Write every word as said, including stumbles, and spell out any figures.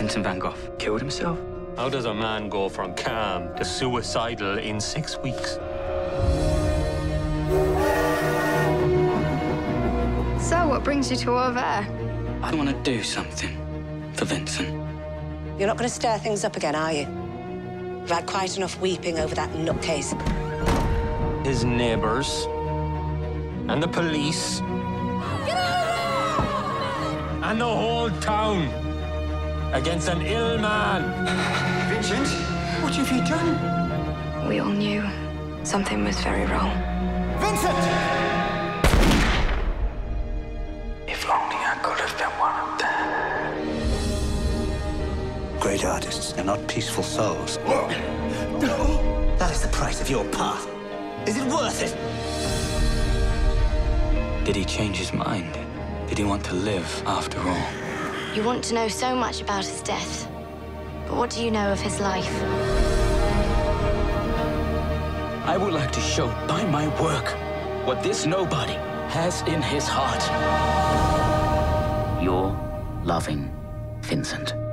Vincent van Gogh killed himself? How does a man go from calm to suicidal in six weeks? So, what brings you to over there? I want to do something for Vincent. You're not going to stir things up again, are you? You've had quite enough weeping over that nutcase. His neighbours and the police Get out of there! and the whole town against an ill man. Vincent, what have you done? We all knew something was very wrong. Vincent! If only I could have been one of them. Great artists are not peaceful souls. No. That is the price of your path. Is it worth it? Did he change his mind? Did he want to live after all? You want to know so much about his death. But what do you know of his life? I would like to show by my work what this nobody has in his heart. You're loving Vincent.